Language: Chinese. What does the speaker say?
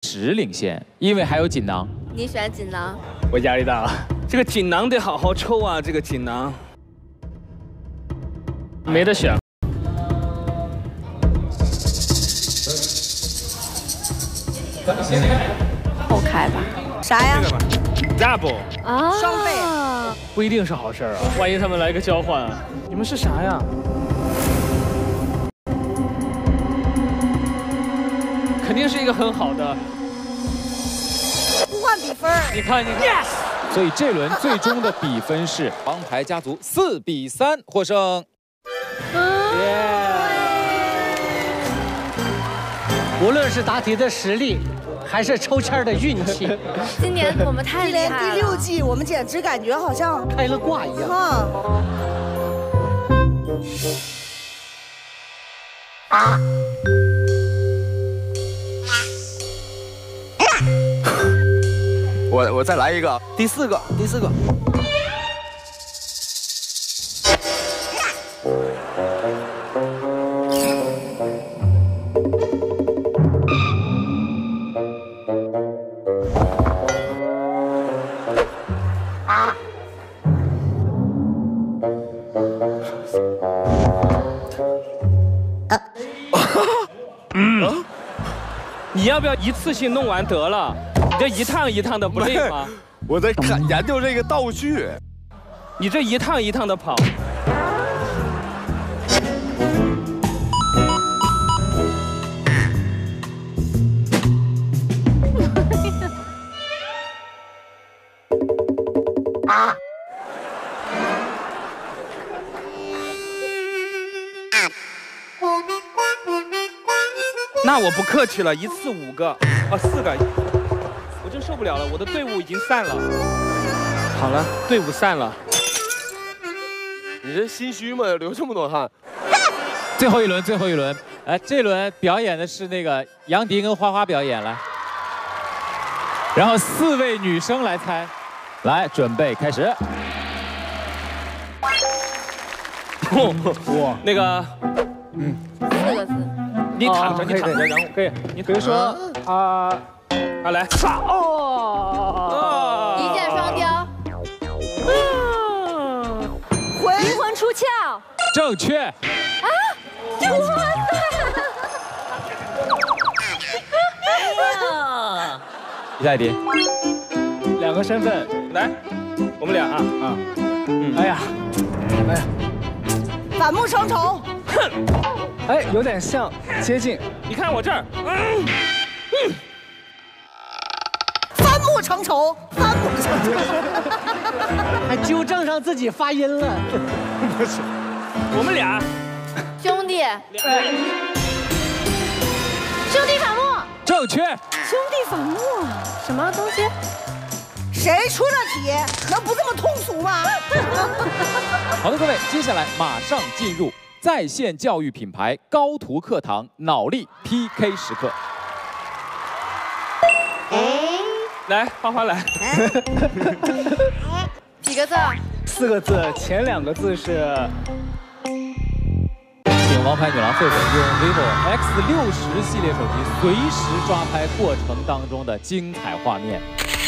1-10领先，因为还有锦囊。 你选锦囊， 我压力大了。这个锦囊得好好抽啊，这个锦囊。没得选。 后开吧。 啥呀？ 这个吧 ，double 啊， 双倍。 不一定是好事啊，万一他们来个交换，你们是啥呀？肯定是一个很好的。 互换比分。 你看，你看。Yes。 所以这轮最终的比分是王牌家族4-3获胜。 无论是答题的实力，还是抽签的运气， 今年我们太厉害了。 第6季，我们简直感觉好像开了挂一样。 我再来一个，第四个。 你要不要一次性弄完得了？你这一趟一趟的不累吗？ 我在研究这个道具。 你这一趟一趟的跑。那我不客气了，一次5个，啊4个，我真受不了了，我的队伍已经散了。好了，队伍散了。 你这心虚吗？流这么多汗。 最后一轮，哎，这轮表演的是那个杨迪跟花花表演来，然后4位女生来猜，来准备开始。 哇，那个 4个字。 你躺着，然后可以，你比如说来， 一箭双雕，灵魂出窍， 正确。 啊，这哇塞！ 下一题 ，2个身份，来，我们俩啊，哎呀， 反目成仇。 哼， 哎，有点像，接近。 你看我这儿， 反目成仇，反目成仇， 还纠正上自己发音了。 不是，我们俩兄弟，兄弟反目， 正确。 兄弟反目，什么东西？ 谁出的题能不这么通俗吗？ 好的，各位，接下来马上进入在线教育品牌高途课堂脑力 PK 时刻。 来，花花来。 几个字 ？4个字，前2个字是。 请王牌女郎狒狒用 vivo X60系列手机随时抓拍过程当中的精彩画面。